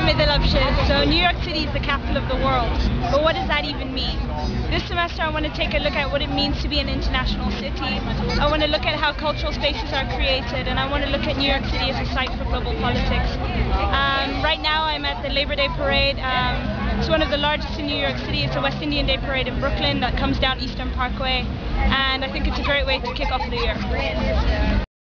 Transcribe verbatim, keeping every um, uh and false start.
I'm Idil. So New York City is the capital of the world, but what does that even mean? This semester I want to take a look at what it means to be an international city. I want to look at how cultural spaces are created, and I want to look at New York City as a site for global politics. Um, right now I'm at the Labor Day Parade. Um, it's one of the largest in New York City. It's a West Indian Day Parade in Brooklyn that comes down Eastern Parkway, and I think it's a great way to kick off the year.